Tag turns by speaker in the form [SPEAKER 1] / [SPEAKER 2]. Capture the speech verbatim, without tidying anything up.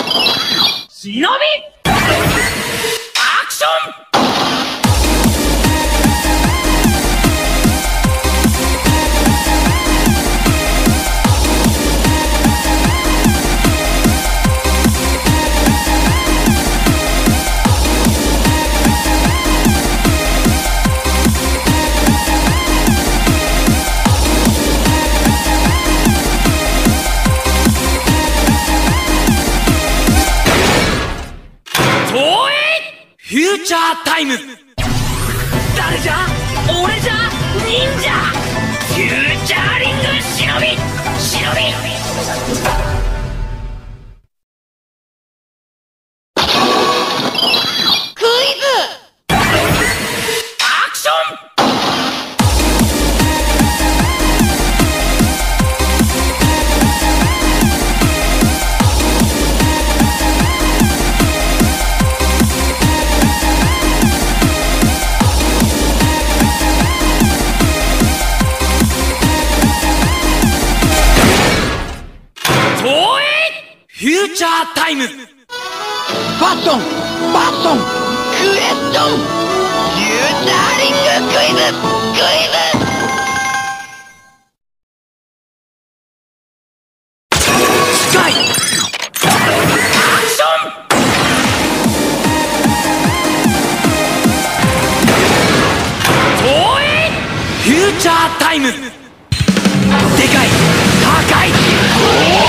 [SPEAKER 1] 忍びアクション。フューチャータイム。誰じゃ？俺じゃ？忍者。フューチャーリング忍び忍び。クイズアクション。フューチャータイム。
[SPEAKER 2] バトンバトンクエスチョン。フューチャーリングクイズクイズ。
[SPEAKER 1] 機械アクション。投影フューチャータイム。でかい高い。